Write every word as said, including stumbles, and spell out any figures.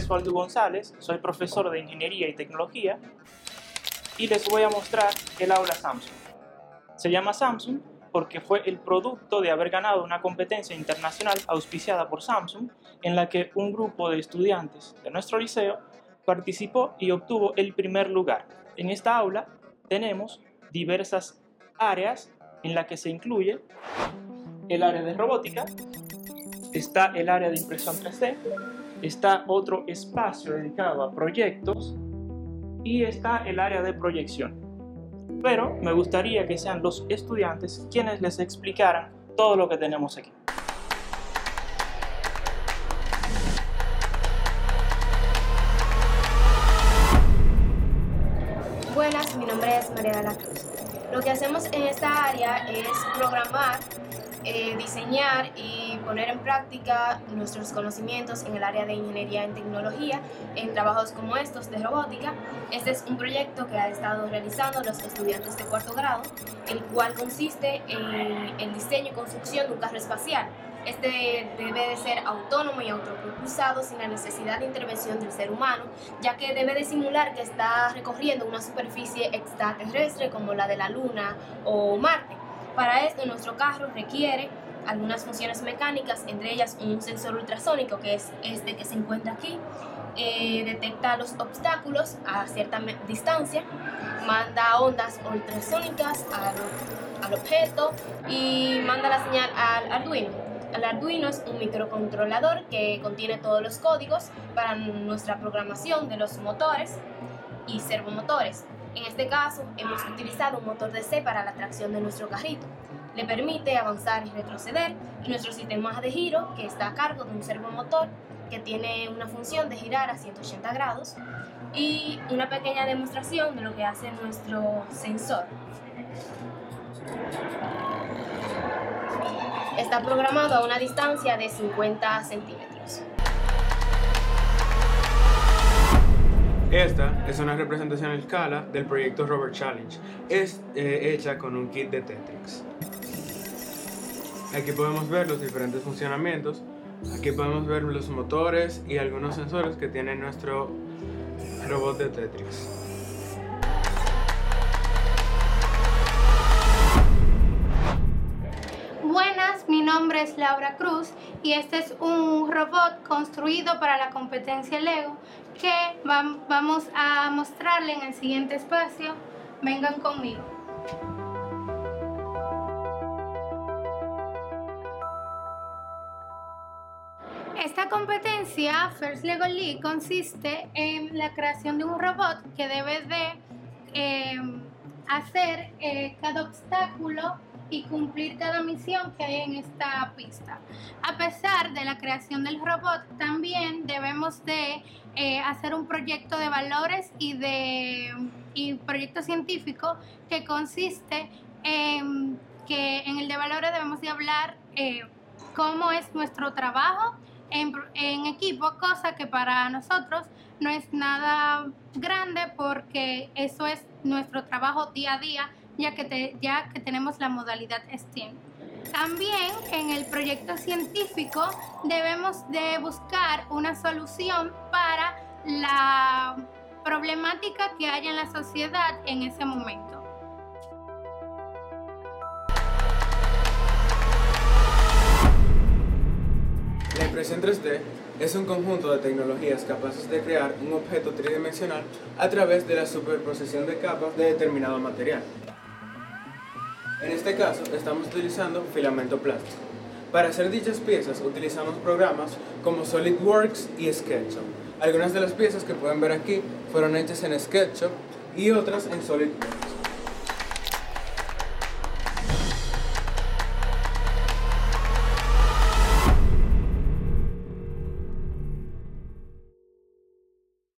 Osvaldo González, soy profesor de Ingeniería y Tecnología y les voy a mostrar el aula Samsung. Se llama Samsung porque fue el producto de haber ganado una competencia internacional auspiciada por Samsung, en la que un grupo de estudiantes de nuestro liceo participó y obtuvo el primer lugar. En esta aula tenemos diversas áreas en las que se incluye el área de robótica, está el área de impresión tres D, está otro espacio dedicado a proyectos y está el área de proyección. Pero me gustaría que sean los estudiantes quienes les explicaran todo lo que tenemos aquí. Buenas, mi nombre es María de la Cruz. Lo que hacemos en esta área es programar, eh, diseñar y poner en práctica nuestros conocimientos en el área de ingeniería en tecnología, en trabajos como estos de robótica. Este es un proyecto que han estado realizando los estudiantes de cuarto grado, el cual consiste en el diseño y construcción de un carro espacial. Este debe de ser autónomo y autopropulsado sin la necesidad de intervención del ser humano, ya que debe de simular que está recorriendo una superficie extraterrestre como la de la Luna o Marte. Para esto, nuestro carro requiere algunas funciones mecánicas, entre ellas un sensor ultrasónico, que es este que se encuentra aquí. Eh, detecta los obstáculos a cierta distancia, manda ondas ultrasónicas al, al objeto y manda la señal al Arduino. El Arduino es un microcontrolador que contiene todos los códigos para nuestra programación de los motores y servomotores. En este caso, hemos utilizado un motor D C para la tracción de nuestro carrito. Le permite avanzar y retroceder, y nuestro sistema de giro, que está a cargo de un servomotor que tiene una función de girar a ciento ochenta grados, y una pequeña demostración de lo que hace nuestro sensor. Está programado a una distancia de cincuenta centímetros. Esta es una representación a escala del proyecto Robot Challenge. Es eh, hecha con un kit de Tetris. Aquí podemos ver los diferentes funcionamientos. Aquí podemos ver los motores y algunos sensores que tiene nuestro robot de Tetris. Buenas, mi nombre es Laura Cruz y este es un robot construido para la competencia Lego que vamos a mostrarle en el siguiente espacio. Vengan conmigo. Esta competencia, First Lego League, consiste en la creación de un robot que debe de eh, hacer eh, cada obstáculo y cumplir cada misión que hay en esta pista. A pesar de la creación del robot, también debemos de eh, hacer un proyecto de valores y de y proyecto científico que consiste en que en el de valores debemos de hablar eh, cómo es nuestro trabajo en, en equipo, cosa que para nosotros no es nada grande porque eso es nuestro trabajo día a día, ya que, te, ya que tenemos la modalidad STEAM. También en el proyecto científico debemos de buscar una solución para la problemática que hay en la sociedad en ese momento. La impresión tres D es un conjunto de tecnologías capaces de crear un objeto tridimensional a través de la superposición de capas de determinado material. En este caso, estamos utilizando filamento plástico. Para hacer dichas piezas utilizamos programas como SolidWorks y SketchUp. Algunas de las piezas que pueden ver aquí fueron hechas en SketchUp y otras en SolidWorks.